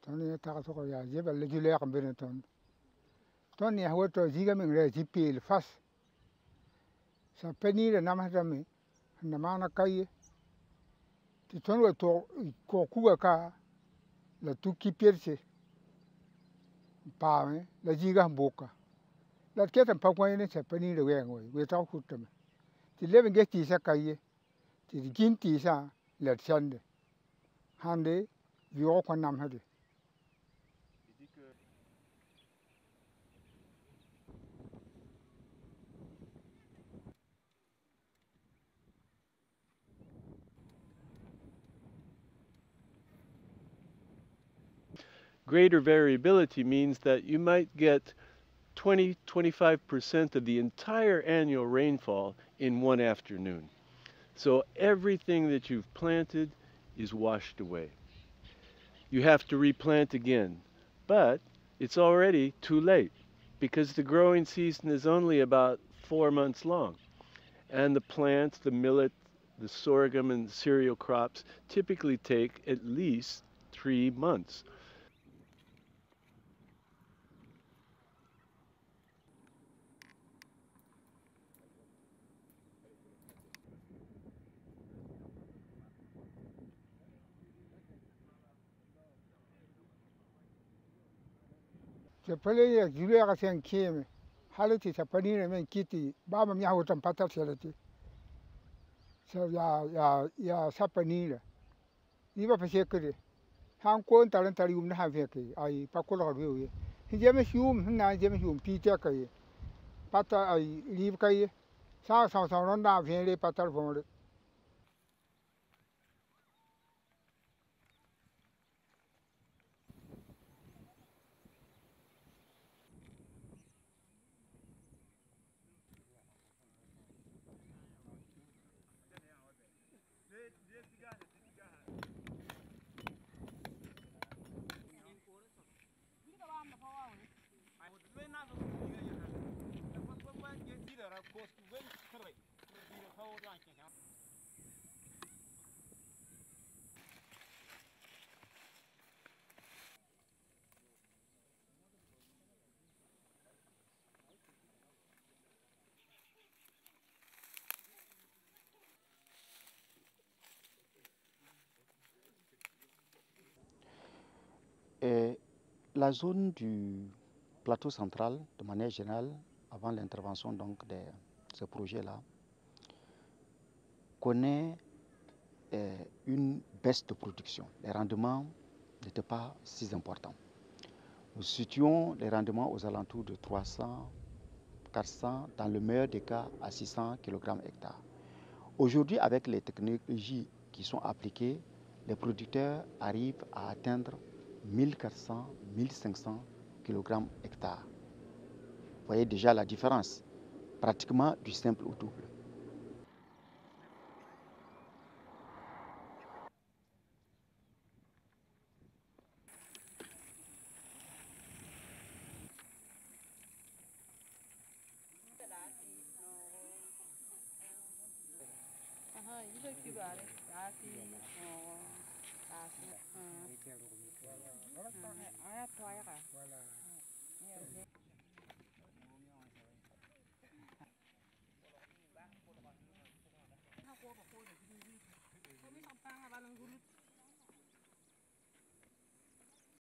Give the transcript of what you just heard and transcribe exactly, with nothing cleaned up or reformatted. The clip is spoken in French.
Tony Tato ya Jebel Legulaire Benetton. Tony Hawato Zigaming Zipil fast. Sa penny the Namatami, and the Mana Kai. The Tonwa to Kokuaka, the two Kipirse, Pame, the Ziga Boka. That get a Papuan is a penny the way without Hutum. The living get is a Kaye, the Gintis are let Sunday. Handy, the Okanam had it. Greater variability means that you might get twenty to twenty-five percent of the entire annual rainfall in one afternoon. So everything that you've planted is washed away. You have to replant again, but it's already too late because the growing season is only about four months long. And the plants, the millet, the sorghum and cereal crops typically take at least three months. The Pele Julia came, Hality, a penny and kitty, Baba Yahut and Patality. So, ya, ya, ya, Sapanila. Eva Pasecre. How cold talentarium have here, I Pacola view. He James Hume, Hina James Hume, Peter Kay. Pata, I leave Kay. South South Ronda, very patal for it. Et la zone du plateau central, de manière générale, avant l'intervention donc de ce projet-là, connaît euh, une baisse de production. Les rendements n'étaient pas si importants. Nous situons les rendements aux alentours de trois cents, quatre cents, dans le meilleur des cas à six cents kilogrammes hectare. Aujourd'hui, avec les technologies qui sont appliquées, les producteurs arrivent à atteindre mille quatre cents, mille cinq cents kilogrammes hectare. Vous voyez déjà la différence, pratiquement du simple au double. Voilà.